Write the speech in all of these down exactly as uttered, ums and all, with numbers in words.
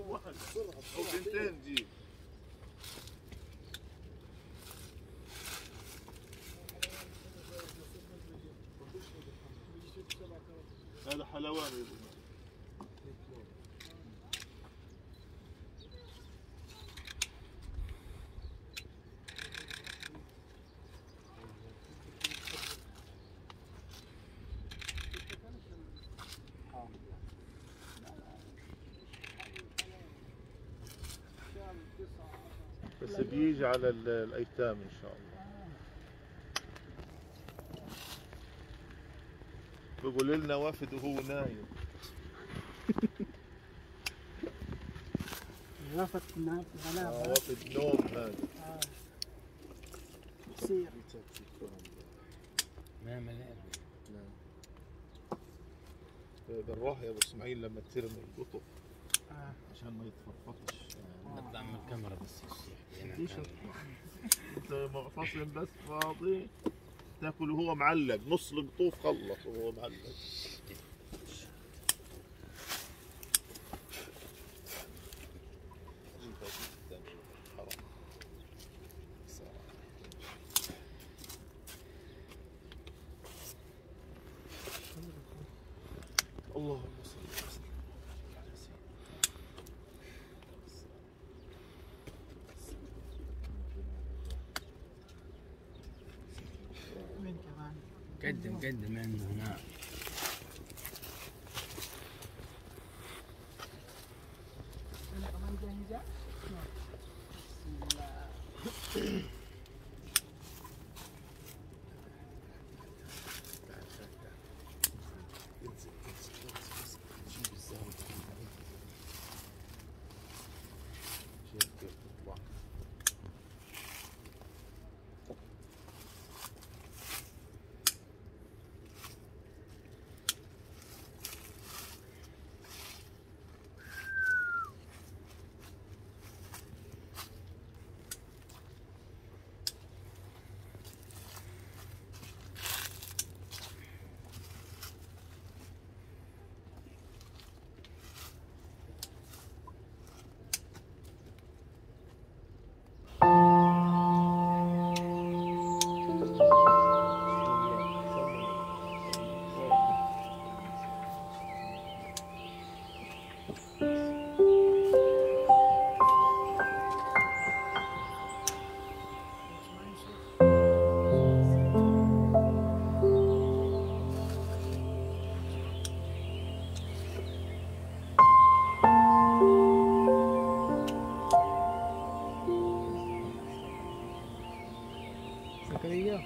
واحد او بنتين جيب. هذا حلوان يا ابو. بس بيجي على الايتام ان شاء الله. بقول لنا وافد وهو نايم. وافد نام آه وافد نوم هذا. اه يصير ما ملأ. بالراحة يا ابو اسماعيل لما ترمي القطف اه عشان ما يتفرفطش. نطلع من الكاميرا بس ليش انت فصل بس فاضي تاكل وهو معلق، نص القطوف خلص وهو معلق. اللهم صل وسلم على سيدنا. وين كمان؟ قدم قدم منه هناك. انا كمان جاهزة؟ بسم الله. زكريا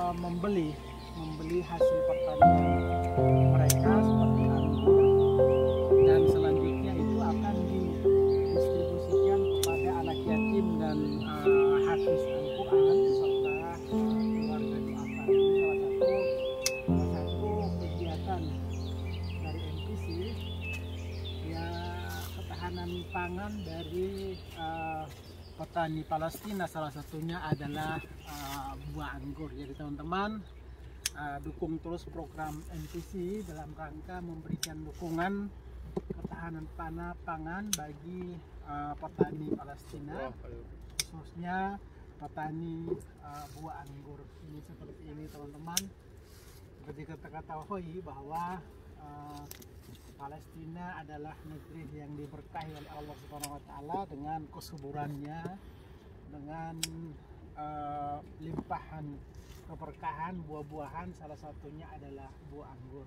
uh, membeli membeli hasil pertanian mereka seperti anggur, dan selanjutnya itu akan didistribusikan kepada anak yatim dan uh, hafiz Al-Quran serta uh, keluarga duafa. Itu salah satu salah satu kegiatan dari N P C ya, ketahanan pangan dari uh, petani Palestina. Salah satunya adalah uh, buah anggur. Jadi teman-teman, uh, dukung terus program N P C dalam rangka memberikan dukungan ketahanan panah pangan bagi uh, petani Palestina, khususnya petani uh, buah anggur. Ini seperti ini teman-teman. Seperti kita ketahui bahwa uh, Palestina adalah negeri yang diberkahi oleh Allah Subhanahu wa taala dengan kesuburannya, dengan uh, limpahan keberkahan buah-buahan, salah satunya adalah buah anggur.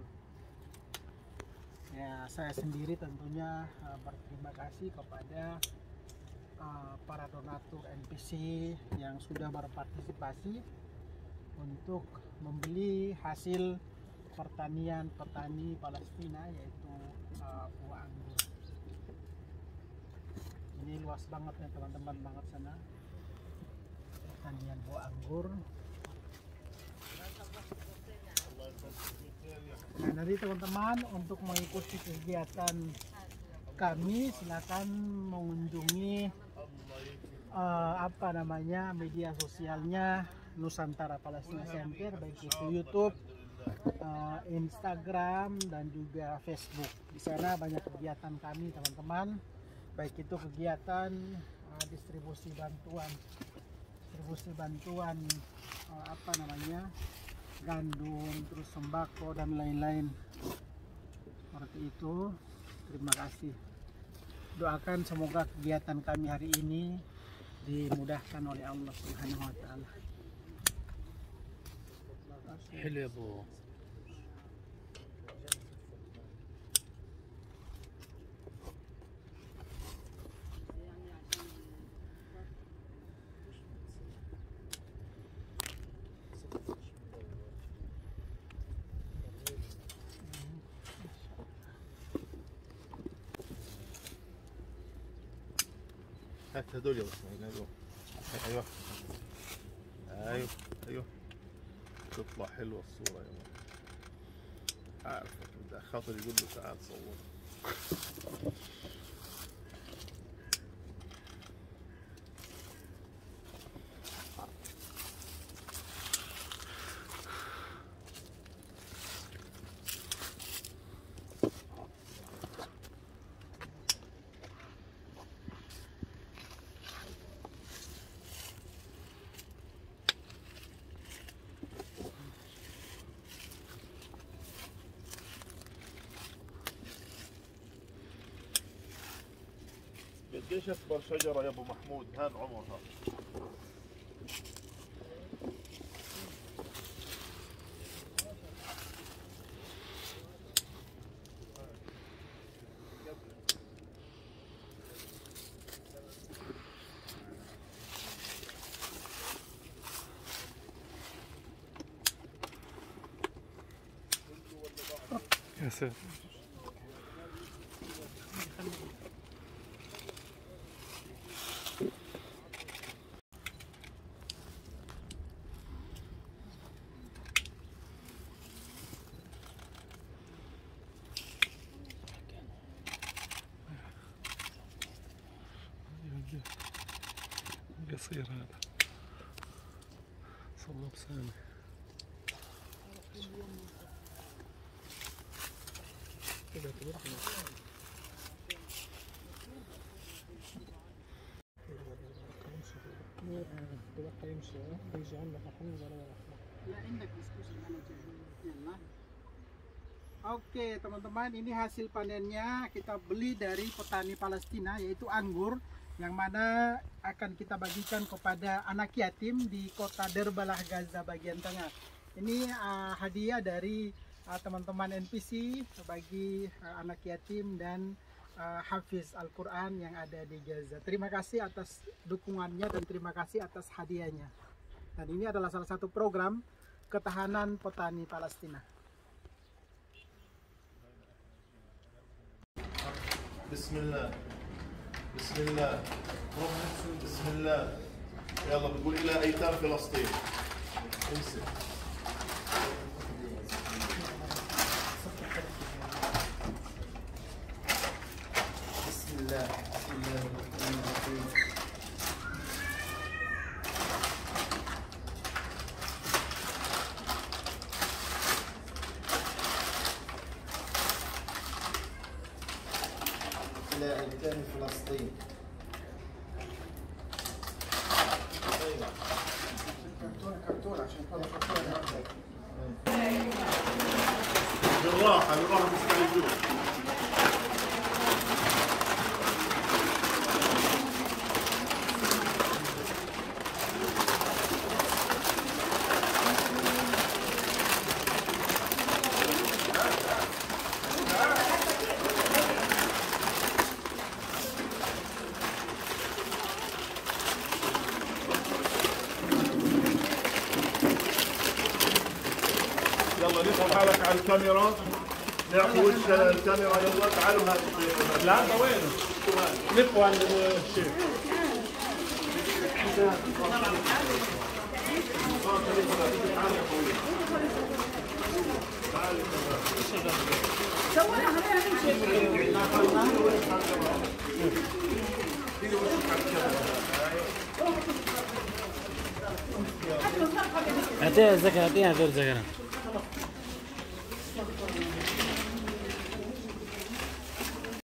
Ya, saya sendiri tentunya uh, berterima kasih kepada uh, para donatur N P C yang sudah berpartisipasi untuk membeli hasil pertanian petani Palestina, yaitu uh, buah anggur. Ini luas banget ya teman-teman, banget sana pertanian buah anggur. Nah, dari teman-teman untuk mengikuti kegiatan kami silakan mengunjungi uh, apa namanya media sosialnya Nusantara Palestina Center, baik itu YouTube, Uh, Instagram dan juga Facebook. Di sana banyak kegiatan kami teman-teman, baik itu kegiatan uh, distribusi bantuan, distribusi bantuan uh, apa namanya gandum, terus sembako dan lain-lain. Seperti itu. Terima kasih. Doakan semoga kegiatan kami hari ini dimudahkan oleh Allah Subhanahu wa taala. حلو يا ابو. هات هدول يا اسماعيل، هدول. ايوه ايوه ايوه تطلع حلوه الصوره يا مان. عارفك بدي خاطر يقول له تعال صور. قديش اكبر شجره يا ابو محمود هان عمرها؟ يا ساتر. قصير هذا صلب سامي. Oke teman-teman, ini hasil panennya kita beli dari petani Palestina, yaitu anggur, yang mana akan kita bagikan kepada anak yatim di kota Derbalah, Gaza bagian tengah. Ini uh, hadiah dari teman-teman uh, N P C bagi uh, anak yatim dan uh, hafiz Al-Quran yang ada di Gaza. Terima kasih atas dukungannya dan terima kasih atas hadiahnya. Dan ini adalah salah satu program ketahanan petani Palestina. Bismillah. Bismillah. Bismillah. يلا بتقول إلى أيتام فلسطين. امسك. بسم الله. بسم الله الرحمن الرحيم. إلى أيتام فلسطين. بالراحة بالراحة مستعجلون. يلا نفهم حالك على الكاميرا، نعطي وش الكاميرا. يلا تعالوا هذا لا هذا وين؟ نبقوا عند الشيخ. اعطيها الزكاة، اعطيها دور زكاة.